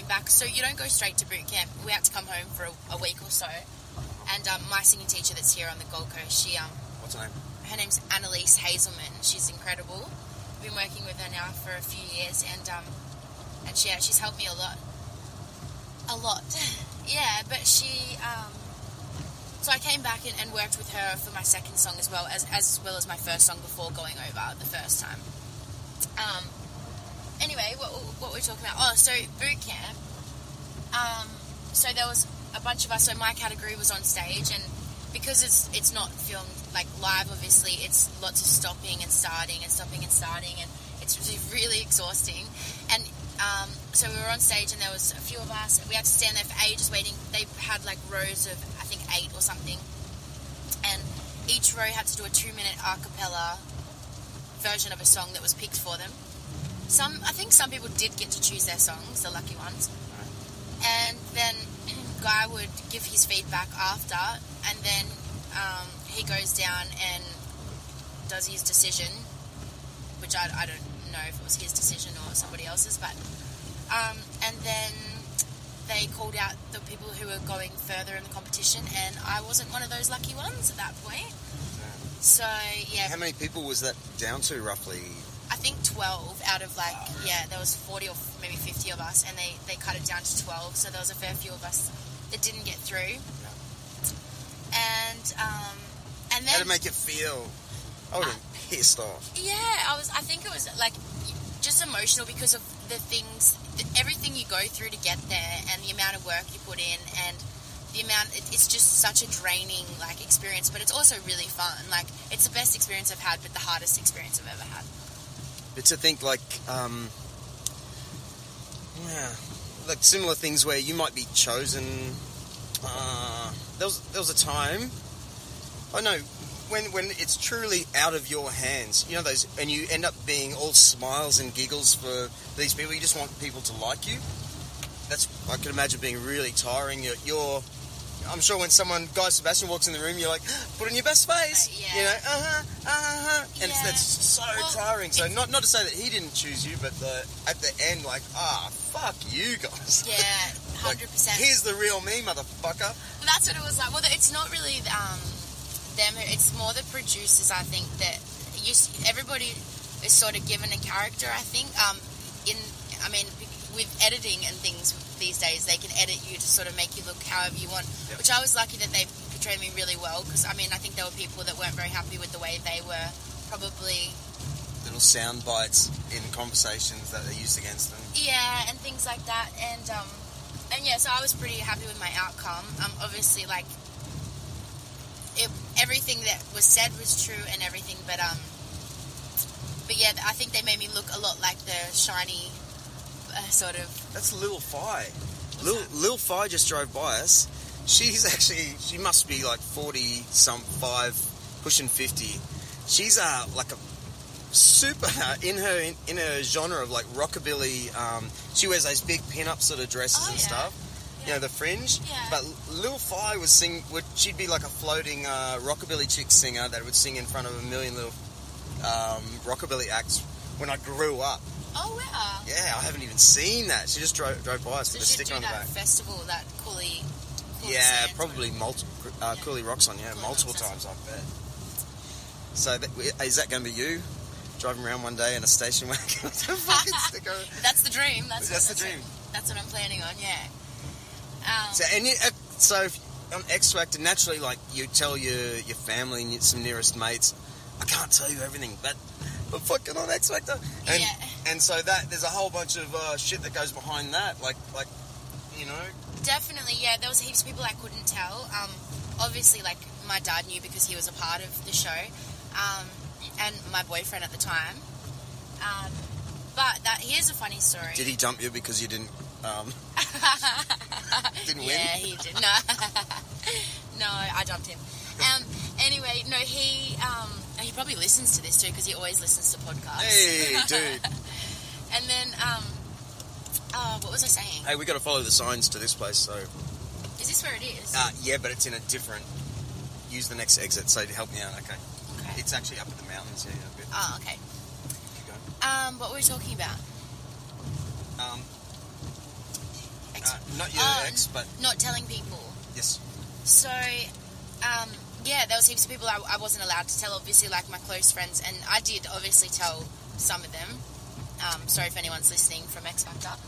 back. So you don't go straight to boot camp. We had to come home for a week or so. And my singing teacher that's here on the Gold Coast, she... What's her name? Her name's Annalise Hazelman. She's incredible. I've been working with her now for a few years, and she's helped me a lot. A lot. Yeah, but she... So I came back and worked with her for my second song as well as my first song before going over the first time. Anyway, what were we talking about? Oh, so boot camp. So there was a bunch of us. So my category was on stage, and because it's not filmed like live, obviously, it's lots of stopping and starting, and it's really exhausting. And so we were on stage, and there was a few of us. We had to stand there for ages waiting. They had like rows of, I think, 8 or something, and each row had to do a 2-minute a cappella version of a song that was picked for them. I think some people did get to choose their songs, the lucky ones. And then Guy would give his feedback after, and then he goes down and does his decision, which I don't know if it was his decision or somebody else's, but and then they called out the people who were going further in the competition, and I wasn't one of those lucky ones at that point. So, yeah. How many people was that down to, roughly? I think 12 out of, there was 40 or maybe 50 of us, and they cut it down to 12, so there was a fair few of us that didn't get through. And then... How did it make you feel? I would have been pissed off. Yeah, I think it was, just emotional because of the things, everything you go through to get there, and the amount of work you put in, and the amount, it's just such a draining, experience, but it's also really fun. It's the best experience I've had, but the hardest experience I've ever had. But to think, similar things where you might be chosen, there was a time, I know, when it's truly out of your hands, you know, those, and you end up being all smiles and giggles for these people, you just want people to like you. I can imagine being really tiring. I'm sure when Guy Sebastian walks in the room, you're like, put on your best face, yeah. You know, and that's so tiring. So not to say that he didn't choose you, but at the end, fuck you guys. Yeah, 100%. Here's the real me, motherfucker. Well, that's what it was like. Well, it's not really them, it's more the producers, I think, that everybody is sort of given a character, I think. With editing and things these days, they can edit you to sort of make you look however you want, which I was lucky that they portrayed me really well, because, I think there were people that weren't very happy with the way they were probably... Little sound bites in conversations that they used against them. Yeah, and things like that, and so I was pretty happy with my outcome. Obviously, everything that was said was true and everything, but yeah, I think they made me look a lot like the shiny... sort of... That's Lil Fi. Lil Fi just drove by us. She must be 40-5, pushing 50. She's a super in her genre of rockabilly. She wears those big pin-up sort of dresses and stuff. Yeah. You know, the fringe. Yeah. But Lil Fi she'd be like a floating rockabilly chick singer that would sing in front of a million little rockabilly acts when I grew up. Oh, wow. Yeah, I haven't even seen that. She just drove by us with a sticker on the back. Festival, that Cooley yeah, probably Cooley Rocks on, multiple times, I bet. So, is that going to be you? Driving around one day in a station wagon with a fucking sticker? That's the dream. That's the dream. That's what I'm planning on, yeah. So on X Factor, naturally, you tell your family and some nearest mates, I can't tell you everything, but I'm fucking on X Factor. And so there's a whole bunch of shit that goes behind that, you know? Definitely, yeah. There was heaps of people I couldn't tell. Obviously, my dad knew because he was a part of the show, and my boyfriend at the time. But here's a funny story. Did he dump you because you didn't didn't win? Yeah, he did. No, no, I dumped him. Anyway, no, he probably listens to this too because he always listens to podcasts. Hey, dude. And then, what was I saying? Hey, we got to follow the signs to this place. So, is this where it is? Yeah, but it's in a different. Use the next exit. So help me out, okay? Okay. It's actually up in the mountains here a bit. Oh, okay. Keep going. What were we talking about? not your ex, but not telling people. yes. So, yeah, there was heaps of people I wasn't allowed to tell, obviously, like my close friends, and I did obviously tell some of them. Sorry if anyone's listening from X Factor.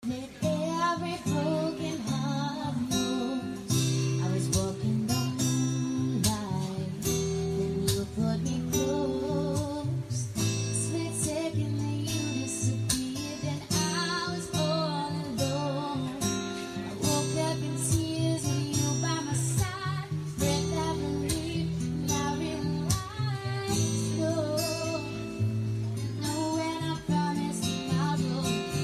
Let every broken heart know I was walking on moonlight. Then you put me close. Split second, then you disappeared, and I was all alone. I woke up in tears with you by my side. Breath I believed, and I realized no. No, when I promised tomorrow.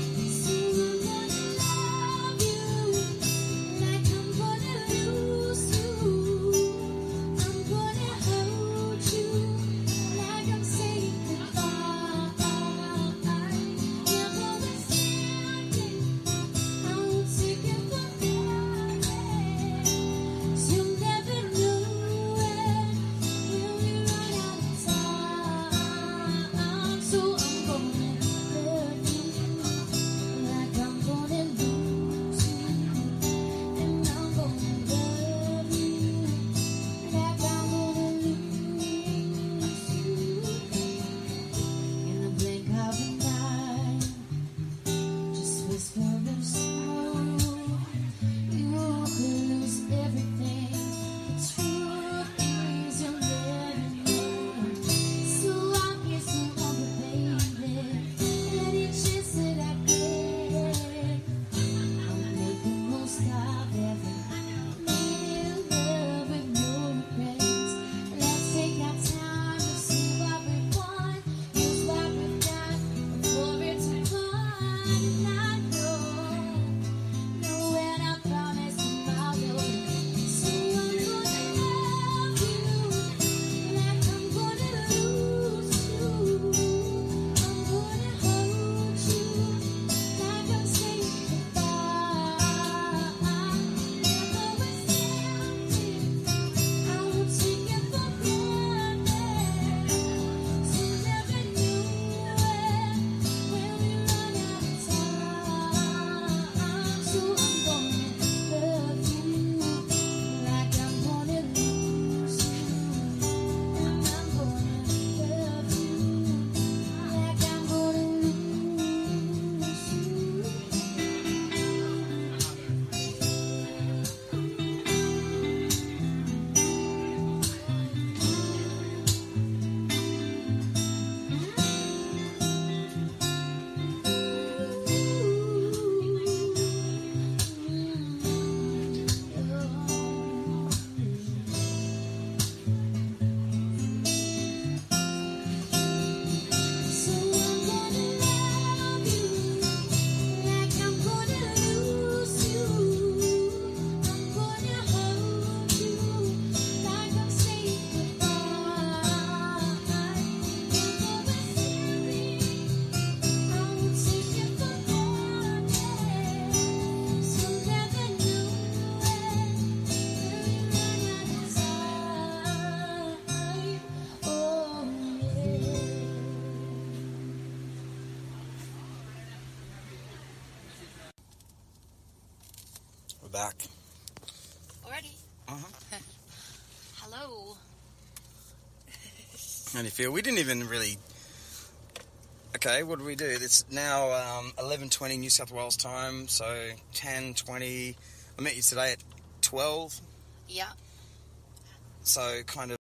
Back. Already? Uh-huh. Hello. How do you feel? We didn't even really... Okay, what do we do? It's now 11:20 New South Wales time, so 10:20. I met you today at 12. Yeah. So kind of